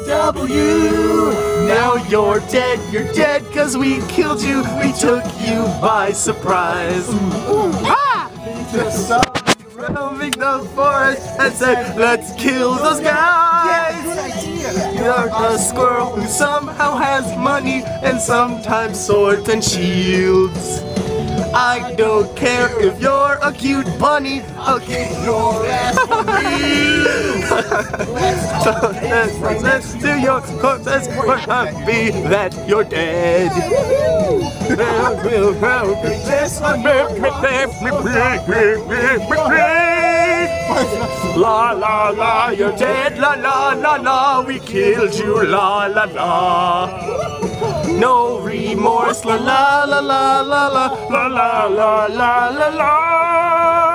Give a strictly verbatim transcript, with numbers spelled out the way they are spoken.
W. Now you're dead, you're dead, cause we killed you, we took you by surprise. Ha! Just saw you roaming the forest and said, let's kill those guys. You're a squirrel who somehow has money and sometimes swords and shields. I don't care if you're a cute bunny, I'll kick your ass for me. let's, let's, let's do your corpses, we're happy that you're dead. La la la, you're dead, la la la la, we killed you, la la la. No remorse, la la la la la la la la la la la la.